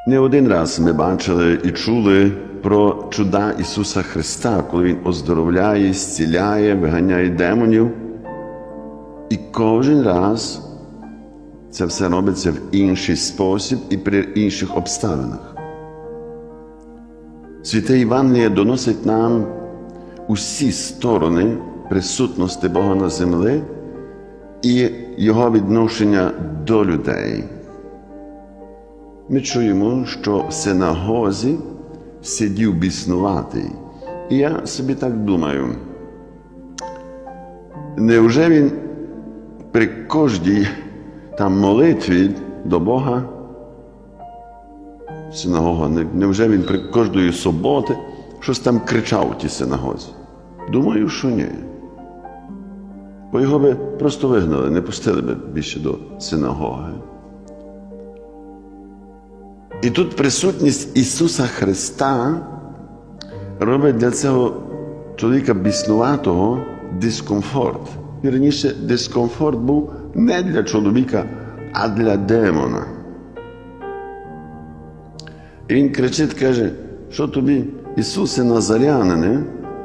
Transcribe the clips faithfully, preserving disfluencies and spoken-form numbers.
Не один раз ми бачили і чули про чуда Ісуса Христа, коли Він оздоровляє, зціляє, виганяє демонів. І кожен раз це все робиться в інший спосіб і при інших обставинах. Святе Євангеліє доносить нам усі сторони присутності Бога на землі і Його відношення до людей. Ми чуємо, що в синагозі сидів біснуватий. І я собі так думаю, невже він при кожній там молитві до Бога, синагога, невже він при кожної суботи щось там кричав у тій синагозі? Думаю, що ні. Бо його би просто вигнали, не пустили би більше до синагоги. І тут присутність Ісуса Христа робить для цього чоловіка біснуватого дискомфорт. Вірніше, дискомфорт був не для чоловіка, а для демона. І він кричить, каже, що тобі, Ісусе Назарянине,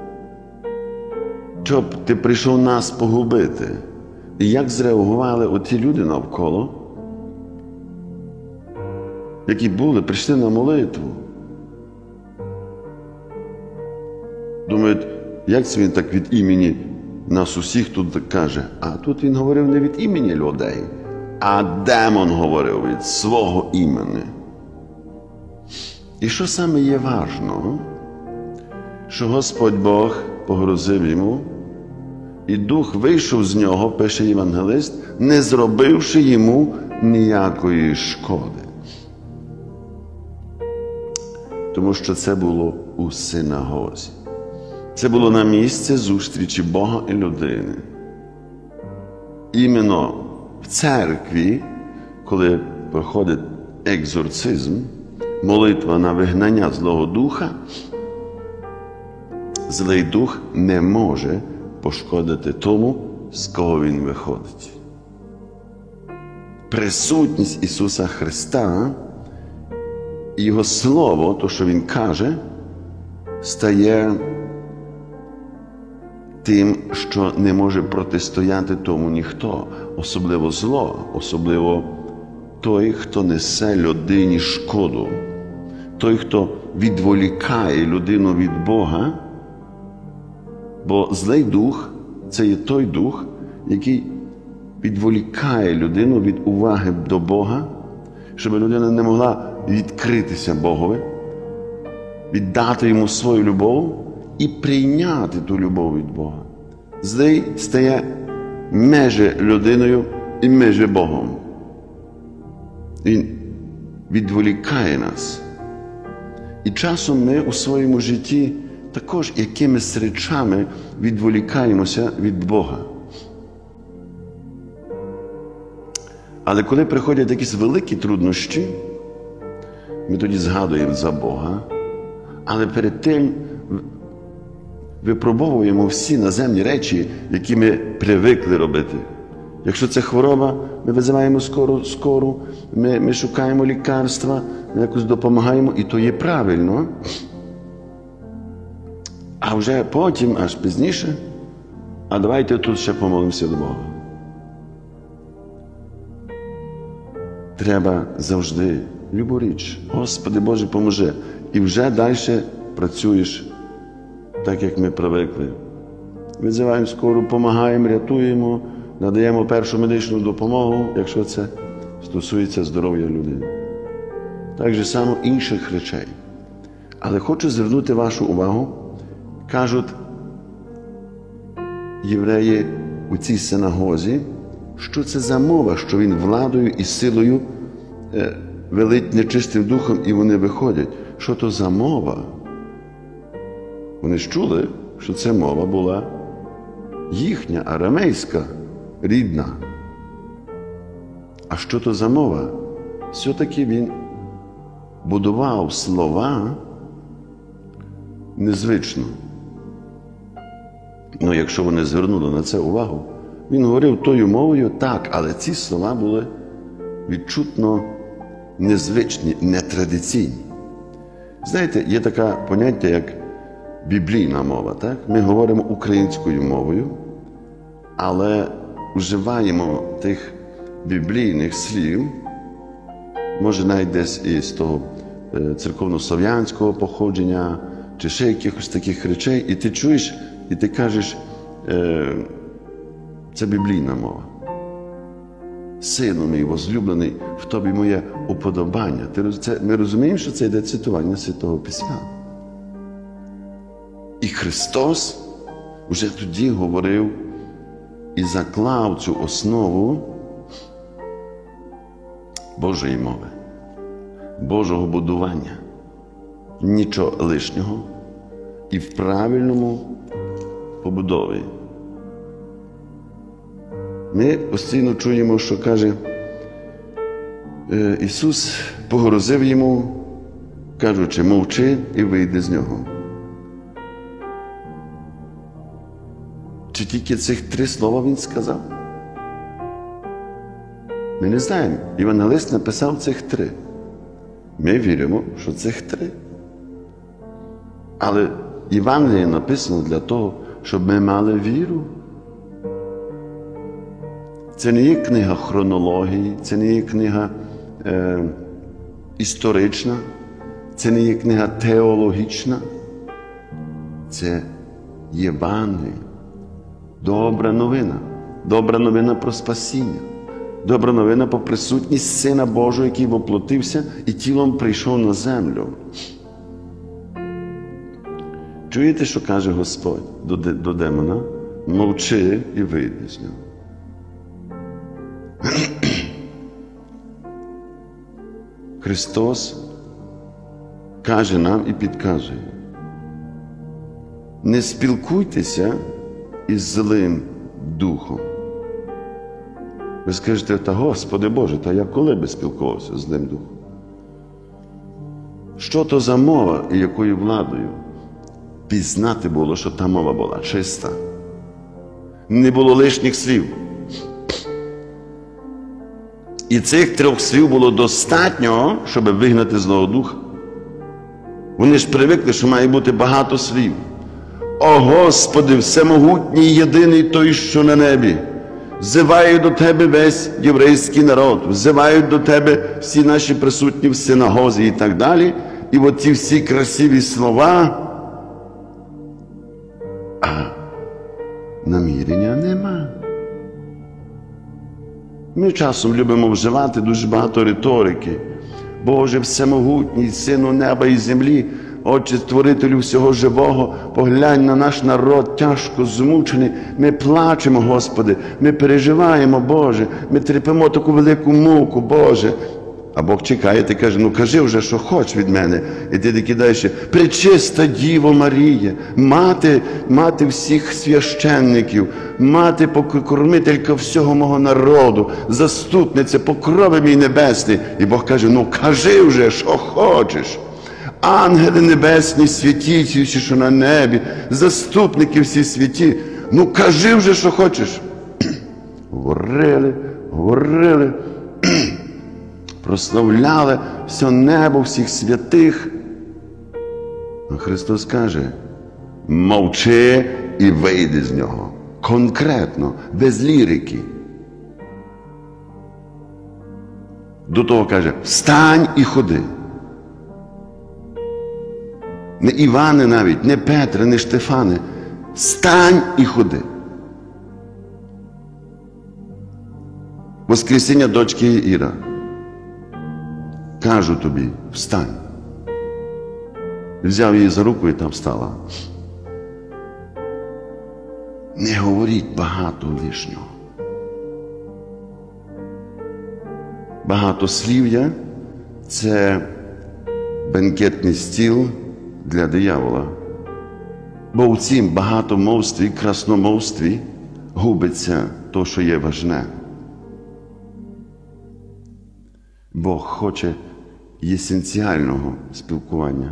щоб ти прийшов нас погубити. І як зреагували оті люди навколо, які були, прийшли на молитву. Думають, як це він так від імені нас усіх тут каже? А тут він говорив не від імені людей, а демон говорив від свого імені. І що саме є важливо? Що Господь Бог погрозив йому, і дух вийшов з нього, пише євангелист, не зробивши йому ніякої шкоди. Тому що це було у синагозі. Це було на місці зустрічі Бога і людини. Іменно в церкві, коли проходить екзорцизм, молитва на вигнання злого духа, злий дух не може пошкодити тому, з кого він виходить. Присутність Ісуса Христа і Його Слово, то, що Він каже, стає тим, що не може протистояти тому ніхто, особливо зло, особливо той, хто несе людині шкоду, той, хто відволікає людину від Бога, бо злий дух – це є той дух, який відволікає людину від уваги до Бога, щоб людина не могла відкритися Богові, віддати Йому свою любов і прийняти ту любов від Бога. Злий стає між людиною і між Богом. Він відволікає нас. І часом ми у своєму житті також якимись речами відволікаємося від Бога. Але коли приходять якісь великі труднощі, ми тоді згадуємо за Бога, але перед тим випробовуємо всі наземні речі, які ми привикли робити. Якщо це хвороба, ми визиваємо скору, скору ми, ми шукаємо лікарства, ми якось допомагаємо, і то є правильно. А вже потім, аж пізніше, а давайте тут ще помолимося до Бога. Треба завжди любу річ. Господи Боже, поможи. І вже далі працюєш так, як ми привикли. Визиваємо скору, допомагаємо, рятуємо, надаємо першу медичну допомогу, якщо це стосується здоров'я людини. Так же само інших речей. Але хочу звернути вашу увагу, кажуть євреї у цій синагозі, що це за мова, що він владою і силою е, велить нечистим духом, і вони виходять. Що то за мова? Вони ж чули, що ця мова була їхня, арамейська, рідна. А що то за мова? Все-таки він будував слова незвично. Ну, якщо вони звернули на це увагу, він говорив тою мовою так, але ці слова були відчутно незвичні, нетрадиційні. Знаєте, є таке поняття, як біблійна мова. Так? Ми говоримо українською мовою, але вживаємо тих біблійних слів, може навіть десь із того церковно-слов'янського походження, чи ще якихось таких речей, і ти чуєш, і ти кажеш, це біблійна мова. Сину мій возлюблений, в тобі моє уподобання. Ми розуміємо, що це йде цитування Святого Письма. І Христос вже тоді говорив і заклав цю основу Божої мови, Божого будування. Нічого лишнього і в правильному побудові. Ми постійно чуємо, що каже, Ісус погрозив йому, кажучи, мовчи і вийди з нього. Чи тільки цих три слова Він сказав? Ми не знаємо. Євангелист написав цих три. Ми віримо, що цих три. Але Євангеліє написано для того, щоб ми мали віру. Це не є книга хронології, це не є книга е, історична, це не є книга теологічна. Це Євангеліє. Добра новина. Добра новина про спасіння. Добра новина про присутність Сина Божого, який воплотився і тілом прийшов на землю. Чуєте, що каже Господь до, до демона? Мовчи і вийди з нього. Христос каже нам і підказує: не спілкуйтеся із злим духом. Ви скажете, та Господи Боже, та я коли би спілкувався з злим духом? Що то за мова і якою владою? Пізнати було, що та мова була чиста. Не було лишніх слів. І цих трьох слів було достатньо, щоб вигнати злого духа. Вони ж привикли, що має бути багато слів. О Господи, всемогутній єдиний той, що на небі. Взиваю до Тебе весь єврейський народ, взивають до Тебе всі наші присутні в синагозі і так далі. І от ці всі красиві слова, а намірення нема. Ми часом любимо вживати дуже багато риторики. Боже всемогутній, Сину неба і землі, Отче, Створителю всього живого, поглянь на наш народ, тяжко змучений. Ми плачемо, Господи, ми переживаємо, Боже, ми терпимо таку велику муку, Боже. А Бог чекає, ти каже, ну кажи вже, що хочеш від мене. І ти кидаєш, пречиста Діво Марія, мати, мати всіх священників, мати покормителька всього мого народу, заступниця, покрови мій небесний. І Бог каже, ну кажи вже, що хочеш. Ангели небесні, святі, всі, що на небі, заступники всі святі, ну кажи вже, що хочеш. Говорили, говорили, прославляли все небо, всіх святих. А Христос каже, мовчи і вийди з нього. Конкретно, без лірики. До того каже, встань і ходи. Не Іване навіть, не Петре, не Штефане. Встань і ходи. Воскресіння дочки Іра. Кажу тобі, встань. Взяв її за руку і там стала. Не говоріть багато лишнього. Багатослів'я – це бенкетний стіл для диявола. Бо в цім багатомовстві, красномовстві губиться то, що є важне. Бог хоче єсенціального спілкування,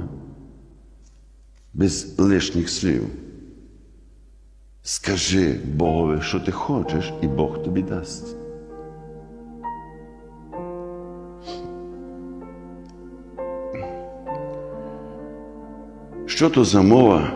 без лишніх слів. Скажи Богові, що ти хочеш, і Бог тобі дасть. Що то за мова,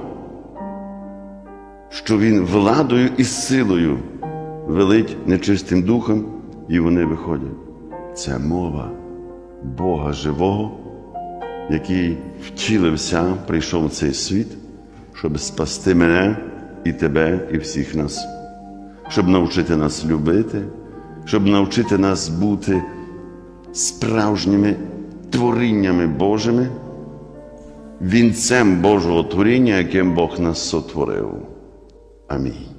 що Він владою і силою велить нечистим духом, і вони виходять? Це мова Бога живого, який втілився, прийшов в цей світ, щоб спасти мене і тебе, і всіх нас, щоб навчити нас любити, щоб навчити нас бути справжніми творіннями Божими, вінцем Божого творіння, яким Бог нас сотворив. Амінь.